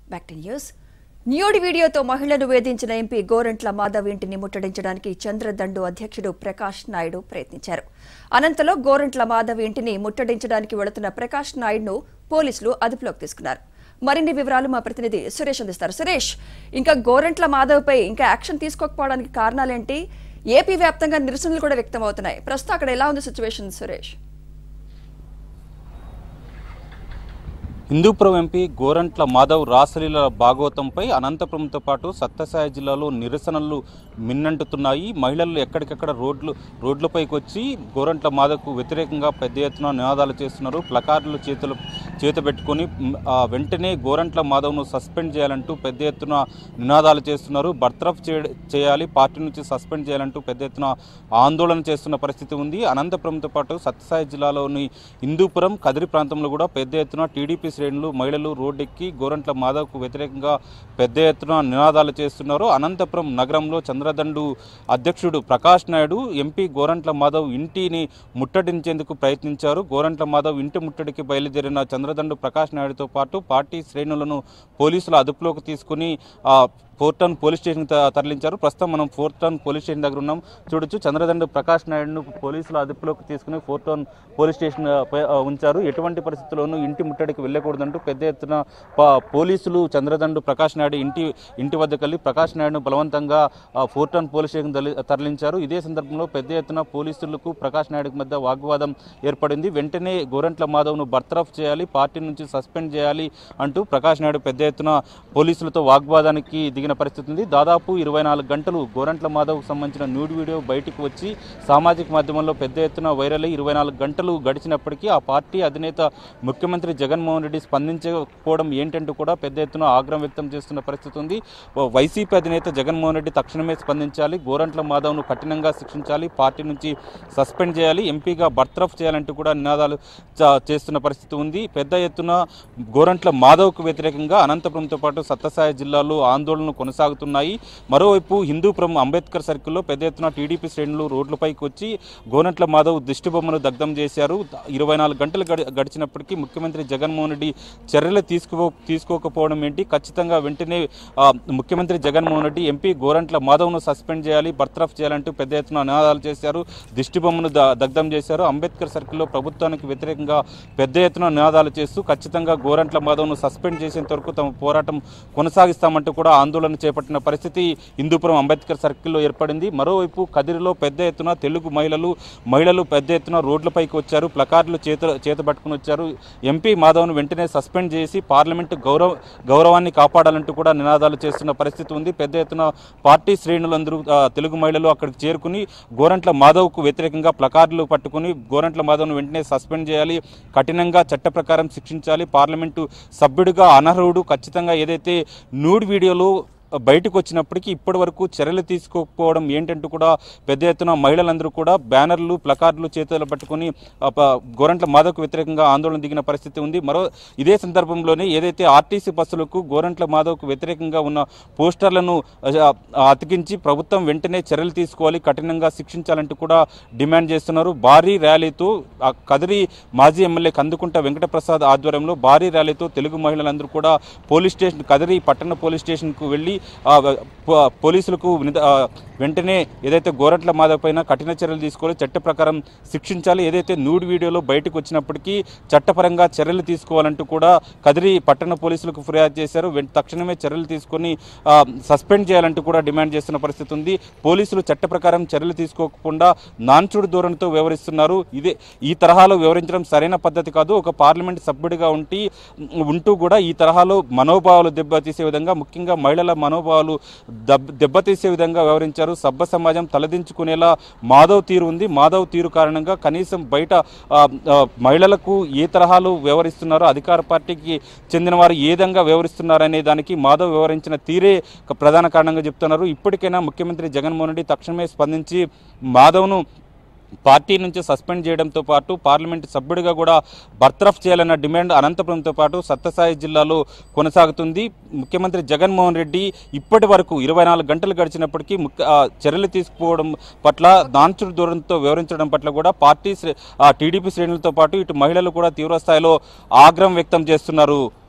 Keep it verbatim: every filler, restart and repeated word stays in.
Back to news. న్యూడి వీడియోతో మహిళను వేధించిన MP Gorantla Madhav ఇంటిని ముట్టడించడానికి చంద్రదండు అధ్యక్షుడు ప్రకాష్ నాయుడు ప్రయత్నించారు. అనంతలో గోరంట్ల మాధవ్ ఇంటిని ముట్టడించడానికి వెళుతున్న ప్రకాష్ నాయుడును పోలీసులు అదుపులోకి తీసుకున్నారు. మరిన్ని వివరాలు మా ప్రతినిధి సురేష్ అందిస్తారు. సురేష్, ఇంకా గోరంట్ల మాధవ్ పై ఇంకా యాక్షన్ తీసుకోకపోవడానికి కారణాలేంటి? ఏపీ వ్యాప్తంగా నిరసనలు కూడా వ్యక్తమవుతున్నాయి. ప్రస్తుతం అక్కడ ఎలా ఉంది సిచ్యువేషన్ సురేష్? హిందూపురం ఎంపీ గోరంట్ల మాధవ్ రాసలీల భాగవతంపై అనంతపురంతో పాటు సత్యసాయి జిల్లాలో నిరసనలు మిన్నంటుతున్నాయి. మహిళలు ఎక్కడికక్కడ రోడ్లు రోడ్లపైకి వచ్చి గోరంట్ల మాధవ్కు వ్యతిరేకంగా పెద్ద ఎత్తున నినాదాలు చేస్తున్నారు. ప్లకార్డులు చేతులు చేతబెట్టుకొని వెంటనే గోరంట్ల మాధవ్ను సస్పెండ్ చేయాలంటూ పెద్ద ఎత్తున నినాదాలు చేస్తున్నారు. బర్తరఫ్ చేయాలి, పార్టీ నుంచి సస్పెండ్ చేయాలంటూ పెద్ద ఎత్తున ఆందోళన చేస్తున్న పరిస్థితి ఉంది. అనంతపురంతో పాటు సత్యసాయి జిల్లాలోని హిందూపురం, కదిరి ప్రాంతంలో కూడా పెద్ద ఎత్తున టీడీపీ శ్రేణులు మహిళలు రోడ్డెక్కి గోరంట్ల మాధవ్కు వ్యతిరేకంగా పెద్ద ఎత్తున నినాదాలు చేస్తున్నారు. అనంతపురం నగరంలో చంద్రదండు అధ్యక్షుడు ప్రకాష్ నాయుడు ఎంపీ గోరంట్ల మాధవ్ ఇంటిని ముట్టడించేందుకు ప్రయత్నించారు. గోరంట్ల మాధవ్ ఇంటి ముట్టడికి బయలుదేరిన చంద్రదండు ప్రకాష్ నాయుడుతో పాటు పార్టీ శ్రేణులను పోలీసులు అదుపులోకి తీసుకుని ఫోర్ టౌన్ పోలీస్ స్టేషన్ తరలించారు. ప్రస్తుతం మనం ఫోర్ టౌన్ పోలీస్ స్టేషన్ దగ్గర ఉన్నాం. చూడొచ్చు, చంద్రదండు ప్రకాష్ నాయుడును పోలీసులు అదుపులోకి తీసుకుని ఫోర్ టౌన్ పోలీస్ స్టేషన్ ఉంచారు. ఎటువంటి పరిస్థితుల్లోనూ ఇంటి ముట్టడికి వెళ్ళకూడదంటూ పెద్ద ఎత్తున పోలీసులు చంద్రదండు ప్రకాష్ నాయుడు ఇంటి ఇంటి వద్దకు వెళ్ళి ప్రకాష్ నాయుడును బలవంతంగా ఫోర్ టౌన్ పోలీస్ స్టేషన్ తరలించారు. ఇదే సందర్భంలో పెద్ద ఎత్తున పోలీసులకు ప్రకాష్ నాయుడుకి మధ్య వాగ్వాదం ఏర్పడింది. వెంటనే గోరంట్ల మాధవ్ను బర్తరఫ్ చేయాలి, పార్టీ నుంచి సస్పెండ్ చేయాలి అంటూ ప్రకాష్ నాయుడు పెద్ద ఎత్తున పోలీసులతో వాగ్వాదానికి దిగిన పరిస్థితి ఉంది. దాదాపు ఇరవై నాలుగు గంటలు గోరంట్ల మాధవ్కు సంబంధించిన న్యూడ్ వీడియో బయటకు వచ్చి సామాజిక మాధ్యమంలో పెద్ద ఎత్తున వైరల్ అయ్యి ఇరవై నాలుగు గంటలు గడిచినప్పటికీ ఆ పార్టీ అధినేత ముఖ్యమంత్రి జగన్మోహన్ రెడ్డి స్పందించకపోవడం ఏంటంటూ కూడా పెద్ద ఎత్తున ఆగ్రహం వ్యక్తం చేస్తున్న పరిస్థితి ఉంది. వైసీపీ అధినేత జగన్మోహన్ రెడ్డి తక్షణమే స్పందించాలి, గోరంట్ల మాధవ్ను కఠినంగా శిక్షించాలి, పార్టీ నుంచి సస్పెండ్ చేయాలి, ఎంపీగా బర్తరఫ్ చేయాలంటూ కూడా నినాదాలు చేస్తున్న పరిస్థితి ఉంది. పెద్ద ఎత్తున గోరంట్ల మాధవ్కు వ్యతిరేకంగా అనంతపురంతో పాటు సత్యసాయి జిల్లాలో ఆందోళన కొనసాగుతున్నాయి. మరోవైపు హిందూపురం అంబేద్కర్ సర్కిల్లో పెద్ద ఎత్తున టీడీపీ శ్రేణులు రోడ్లపైకి వచ్చి గోరంట్ల మాధవ్ దిష్టిబొమ్మను దగ్ధం చేశారు. ఇరవై నాలుగు గంటలు గడిచినప్పటికీ ముఖ్యమంత్రి జగన్మోహన్ రెడ్డి చర్యలు తీసుకో తీసుకోకపోవడం ఏంటి? ఖచ్చితంగా వెంటనే ముఖ్యమంత్రి జగన్మోహన్ రెడ్డి ఎంపీ గోరంట్ల మాధవ్ను సస్పెండ్ చేయాలి, బర్తరఫ్ చేయాలంటూ పెద్ద ఎత్తున నినాదాలు చేశారు, దిష్టిబొమ్మను దగ్ధం చేశారు. అంబేద్కర్ సర్కిల్లో ప్రభుత్వానికి వ్యతిరేకంగా పెద్ద ఎత్తున నినాదాలు చేస్తూ ఖచ్చితంగా గోరంట్ల మాధవ్ను సస్పెండ్ చేసేంత వరకు తమ పోరాటం కొనసాగిస్తామంటూ కూడా ఆందోళన చేపట్టిన పరిస్థితి హిందూపురం అంబేద్కర్ సర్కిల్లో ఏర్పడింది. మరోవైపు కదిరిలో పెద్ద ఎత్తున తెలుగు మహిళలు మహిళలు పెద్ద ఎత్తున రోడ్లపైకి వచ్చారు, ప్లకార్డులు చేత చేతబట్టుకుని వచ్చారు. ఎంపీ మాధవ్ను వెంటనే సస్పెండ్ చేసి పార్లమెంటు గౌరవ గౌరవాన్ని కాపాడాలంటూ కూడా నినాదాలు చేస్తున్న పరిస్థితి ఉంది. పెద్ద ఎత్తున పార్టీ శ్రేణులందరూ తెలుగు మహిళలు అక్కడికి చేరుకుని గోరంట్ల మాధవ్కు వ్యతిరేకంగా ప్లకార్డులు పట్టుకుని గోరంట్ల మాధవ్ను వెంటనే సస్పెండ్ చేయాలి, కఠినంగా చట్ట ప్రకారం శిక్షించాలి, పార్లమెంటు సభ్యుడిగా అనర్హుడు, ఖచ్చితంగా ఏదైతే న్యూడ్ వీడియోలు బయటకు వచ్చినప్పటికీ ఇప్పటి వరకు చర్యలు తీసుకోకపోవడం ఏంటంటూ కూడా పెద్ద ఎత్తున మహిళలందరూ కూడా బ్యానర్లు ప్లకార్డులు చేతులు పట్టుకుని గోరంట్ల మాధవ్కు వ్యతిరేకంగా ఆందోళన దిగిన పరిస్థితి ఉంది. మరో ఇదే సందర్భంలోనే ఏదైతే ఆర్టీసీ బస్సులకు గోరంట్ల మాధవ్కు వ్యతిరేకంగా ఉన్న పోస్టర్లను అతికించి ప్రభుత్వం వెంటనే చర్యలు తీసుకోవాలి, కఠినంగా శిక్షించాలంటూ కూడా డిమాండ్ చేస్తున్నారు. భారీ ర్యాలీతో కదిరి మాజీ ఎమ్మెల్యే కందుకుంట వెంకటప్రసాద్ ఆధ్వర్యంలో భారీ ర్యాలీతో తెలుగు మహిళలందరూ కూడా పోలీస్ స్టేషన్ కదిరి పట్టణ పోలీస్ స్టేషన్కు వెళ్ళి పోలీసులకు వెంటనే ఏదైతే గోరంట్ల మాధవ్ పైన కఠిన చర్యలు తీసుకోవాలి, చట్ట ప్రకారం శిక్షించాలి, ఏదైతే న్యూడ్ వీడియోలో బయటకు వచ్చినప్పటికీ చట్టపరంగా చర్యలు తీసుకోవాలంటూ కూడా కదిరి పట్టణ పోలీసులకు ఫిర్యాదు చేశారు. తక్షణమే చర్యలు తీసుకొని సస్పెండ్ చేయాలంటూ కూడా డిమాండ్ చేస్తున్న పరిస్థితి ఉంది. పోలీసులు చట్ట ప్రకారం చర్యలు తీసుకోకుండా నాన్చుడు ధోరణితో వ్యవహరిస్తున్నారు. ఇదే ఈ తరహాలో వ్యవహరించడం సరైన పద్ధతి కాదు. ఒక పార్లమెంట్ సభ్యుడిగా ఉండి ఉంటూ కూడా ఈ తరహాలో మనోభావాలు దెబ్బతీసే విధంగా, ముఖ్యంగా మహిళల మనోభావాలు దెబ్బతీసే విధంగా వ్యవహరించారు. సభ్య సమాజం తలదించుకునేలా మాధవ్ తీరు ఉంది. మాధవ్ తీరు కారణంగా కనీసం బయట మహిళలకు ఏ తరహాలు వ్యవహరిస్తున్నారో, అధికార పార్టీకి చెందిన వారు ఏ విధంగా వ్యవహరిస్తున్నారనే దానికి మాధవ్ వ్యవహరించిన తీరే ప్రధాన కారణంగా చెప్తున్నారు. ఇప్పటికైనా ముఖ్యమంత్రి జగన్మోహన్ రెడ్డి తక్షణమే స్పందించి మాధవ్ను పార్టీ నుంచి సస్పెండ్ చేయడంతో పాటు పార్లమెంటు సభ్యుడిగా కూడా బర్తరఫ్ చేయాలన్న డిమాండ్ అనంతపురంతో పాటు సత్యసాయి జిల్లాలో కొనసాగుతుంది. ముఖ్యమంత్రి జగన్మోహన్ రెడ్డి ఇప్పటి వరకు ఇరవై నాలుగు గంటలు గడిచినప్పటికీ చర్యలు తీసుకోవడం పట్ల నాన్చుడు ధోరణితో వ్యవహరించడం పట్ల కూడా పార్టీ టీడీపీ శ్రేణులతో పాటు ఇటు మహిళలు కూడా తీవ్రస్థాయిలో ఆగ్రహం వ్యక్తం చేస్తున్నారు.